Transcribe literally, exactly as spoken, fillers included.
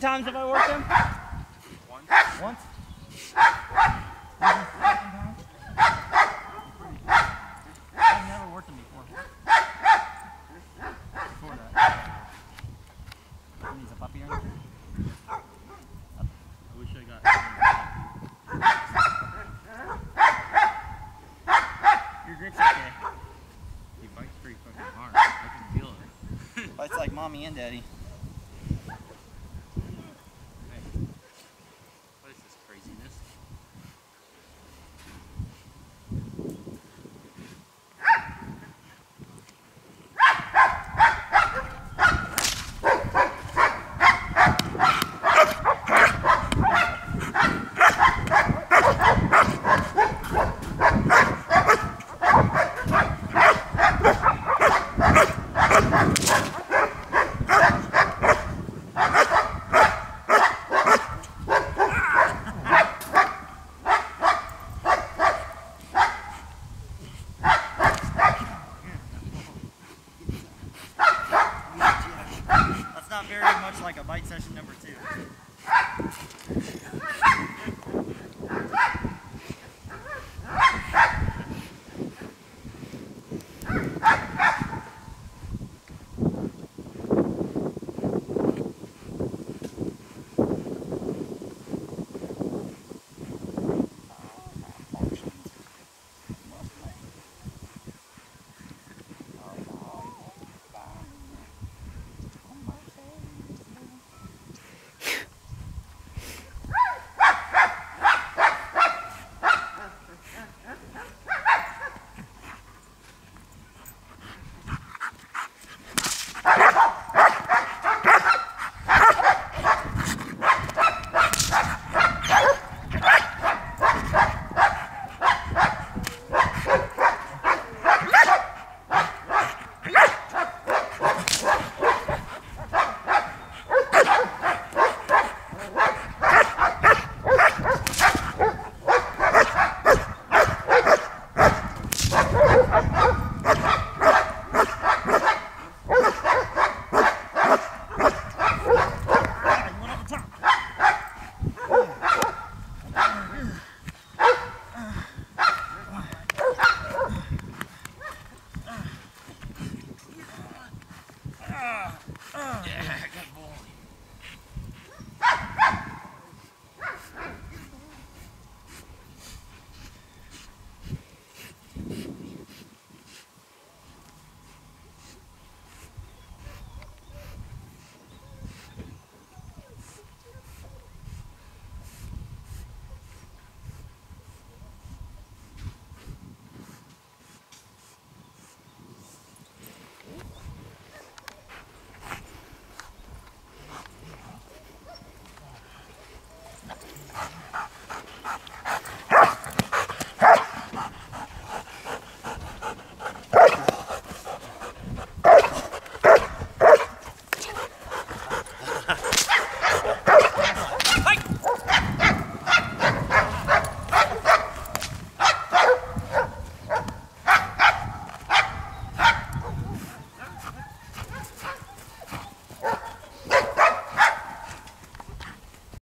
times have I worked him? Once. Once? I've never worked him before. Before that. He needs a puppy or anything? I wish I got your grip's okay. He bites pretty fucking hard. I can feel it. Bites like mommy and daddy. What is this craziness? Not very much like a bite session number two.